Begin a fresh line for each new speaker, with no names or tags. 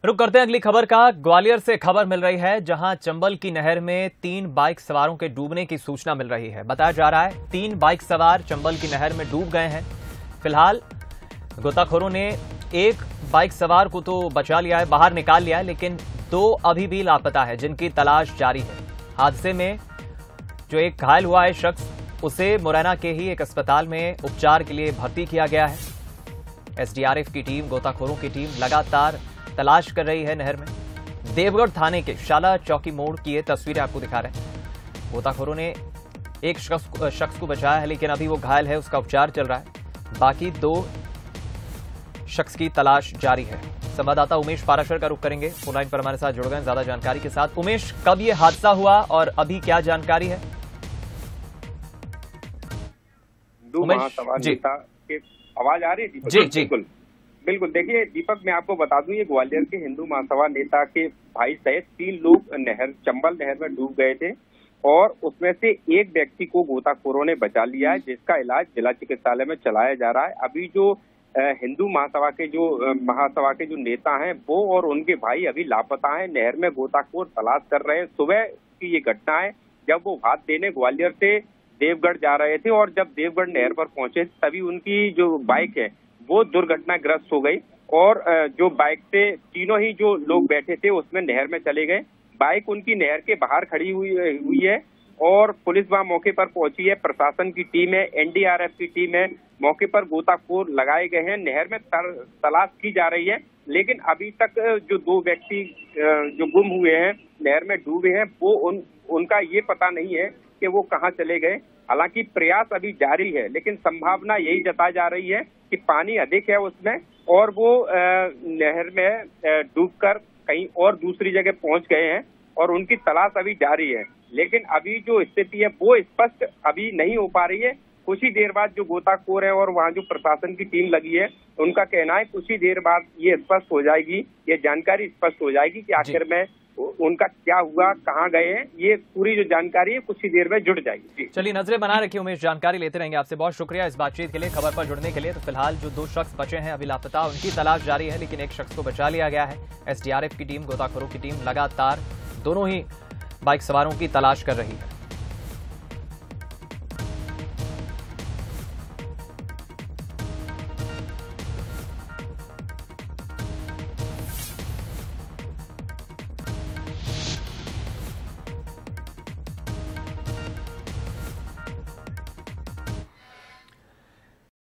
रुक करते हैं अगली खबर का। ग्वालियर से खबर मिल रही है, जहां चंबल की नहर में 3 बाइक सवारों के डूबने की सूचना मिल रही है। बताया जा रहा है 3 बाइक सवार चंबल की नहर में डूब गए हैं। फिलहाल गोताखोरों ने एक बाइक सवार को तो बचा लिया है, बाहर निकाल लिया है, लेकिन 2 अभी भी लापता है, जिनकी तलाश जारी है। हादसे में जो एक घायल हुआ है शख्स, उसे मुरैना के ही एक अस्पताल में उपचार के लिए भर्ती किया गया है। एसडीआरएफ की टीम, गोताखोरों की टीम लगातार तलाश कर रही है नहर में। देवगढ़ थाने के शाला चौकी मोड़ की ये तस्वीरें आपको दिखा रहे हैं। गोताखोरों ने एक शख्स को बचाया है, लेकिन अभी वो घायल है, उसका उपचार चल रहा है। बाकी 2 शख्स की तलाश जारी है। संवाददाता उमेश पाराशर का रुख करेंगे, फोन लाइन पर हमारे साथ जुड़ गए ज्यादा जानकारी के साथ। उमेश, कब ये हादसा हुआ और अभी क्या जानकारी है?
जी, आवाज आ रही है?
जी जी
बिल्कुल। देखिए दीपक, मैं आपको बता दूं, ये ग्वालियर के हिंदू महासभा नेता के भाई सहित 3 लोग चंबल नहर में डूब गए थे और उसमें से एक व्यक्ति को गोताखोरों ने बचा लिया है, जिसका इलाज जिला चिकित्सालय में चलाया जा रहा है। अभी जो हिंदू महासभा के जो नेता हैं वो और उनके भाई अभी लापता हैं। नहर में गोताखोर तलाश कर रहे हैं। सुबह की ये घटना है, जब वो भात देने ग्वालियर से देवगढ़ जा रहे थे और जब देवगढ़ नहर पर पहुंचे तभी उनकी जो बाइक है वो दुर्घटनाग्रस्त हो गई और जो बाइक से तीनों ही जो लोग बैठे थे उसमें नहर में चले गए। बाइक उनकी नहर के बाहर खड़ी हुई है और पुलिस वहां मौके पर पहुंची है। प्रशासन की टीम है, एनडीआरएफ की टीम है, मौके पर गोताखोर लगाए गए हैं। नहर में तलाश की जा रही है, लेकिन अभी तक जो 2 व्यक्ति जो गुम हुए हैं, नहर में डूबे हैं, वो उनका ये पता नहीं है कि वो कहाँ चले गए। हालांकि प्रयास अभी जारी है, लेकिन संभावना यही जताई जा रही है कि पानी अधिक है उसमें और वो नहर में डूबकर कहीं और दूसरी जगह पहुंच गए हैं और उनकी तलाश अभी जारी है। लेकिन अभी जो स्थिति है वो स्पष्ट अभी नहीं हो पा रही है। कुछ ही देर बाद जो गोताखोर है और वहाँ जो प्रशासन की टीम लगी है, उनका कहना है कुछ ही देर बाद ये स्पष्ट हो जाएगी, ये जानकारी स्पष्ट हो जाएगी कि आखिर में उनका क्या हुआ, कहाँ गए हैं। ये पूरी जो जानकारी है कुछ ही देर में जुड़ जाएगी।
चलिए, नजरें बनाए रखिए उमेश, जानकारी लेते रहेंगे आपसे। बहुत शुक्रिया इस बातचीत के लिए, खबर पर जुड़ने के लिए। तो फिलहाल जो 2 शख्स बचे हैं अभी लापता, उनकी तलाश जारी है, लेकिन एक शख्स को बचा लिया गया है। एसडीआरएफ की टीम, गोताखोरों की टीम लगातार दोनों ही बाइक सवारों की तलाश कर रही है।